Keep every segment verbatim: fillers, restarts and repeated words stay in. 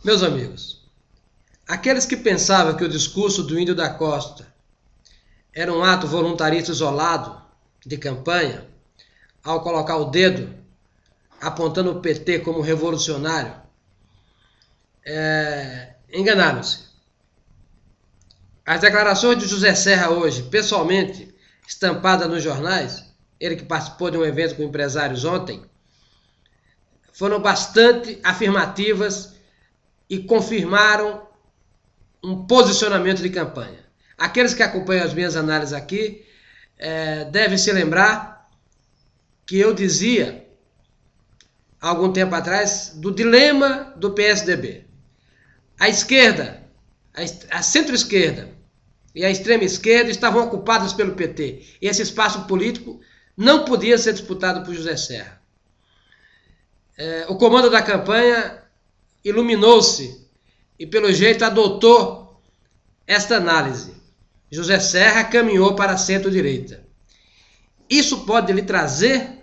Meus amigos, aqueles que pensavam que o discurso do Índio da Costa era um ato voluntarista isolado de campanha, ao colocar o dedo apontando o P T como revolucionário, é, enganaram-se. As declarações de José Serra hoje, pessoalmente, estampadas nos jornais, ele que participou de um evento com empresários ontem, foram bastante afirmativas e confirmaram um posicionamento de campanha. Aqueles que acompanham as minhas análises aqui é, devem se lembrar que eu dizia, há algum tempo atrás, do dilema do P S D B. A esquerda, a, a centro-esquerda e a extrema-esquerda estavam ocupadas pelo P T. E esse espaço político não podia ser disputado por José Serra. É, o comando da campanha iluminou-se e, pelo jeito, adotou esta análise. José Serra caminhou para a centro-direita. Isso pode lhe trazer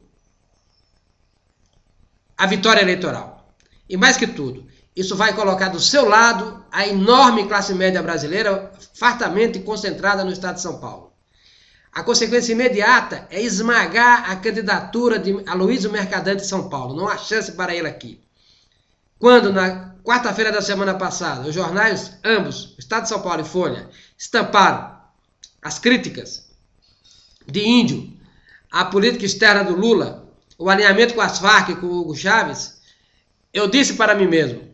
a vitória eleitoral. E mais que tudo, isso vai colocar do seu lado a enorme classe média brasileira fartamente concentrada no estado de São Paulo. A consequência imediata é esmagar a candidatura de Aloysio Mercadante em São Paulo. Não há chance para ele aqui. Quando, na quarta-feira da semana passada, os jornais, ambos, Estado de São Paulo e Folha, estamparam as críticas de Índio à política externa do Lula, o alinhamento com as Farc e com o Hugo Chávez, eu disse para mim mesmo,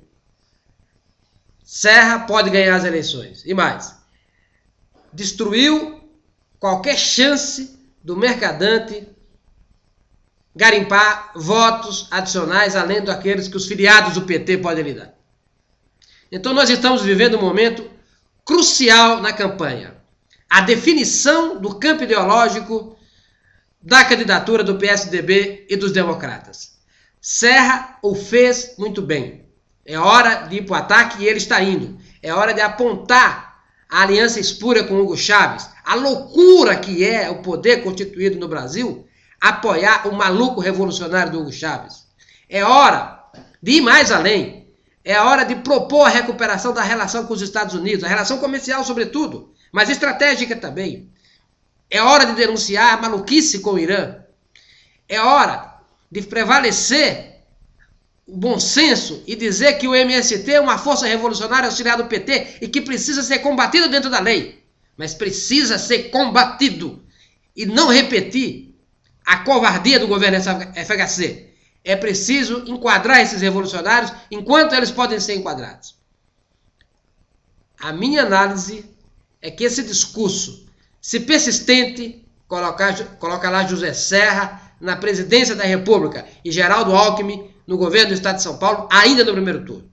Serra pode ganhar as eleições. E mais, destruiu qualquer chance do Mercadante garimpar votos adicionais, além daqueles que os filiados do P T podem lhe dar. Então nós estamos vivendo um momento crucial na campanha. A definição do campo ideológico da candidatura do P S D B e dos democratas. Serra o fez muito bem. É hora de ir para o ataque e ele está indo. É hora de apontar a aliança espúria com Hugo Chávez, a loucura que é o poder constituído no Brasil, apoiar o maluco revolucionário do Hugo Chávez. É hora de ir mais além. É hora de propor a recuperação da relação com os Estados Unidos, a relação comercial sobretudo, mas estratégica também. É hora de denunciar a maluquice com o Irã. É hora de prevalecer o bom senso e dizer que o M S T é uma força revolucionária auxiliar do P T e que precisa ser combatido dentro da lei. Mas precisa ser combatido e não repetir a covardia do governo F H C. É preciso enquadrar esses revolucionários enquanto eles podem ser enquadrados. A minha análise é que esse discurso, se persistente, coloca, coloca lá José Serra na presidência da República e Geraldo Alckmin no governo do estado de São Paulo, ainda no primeiro turno.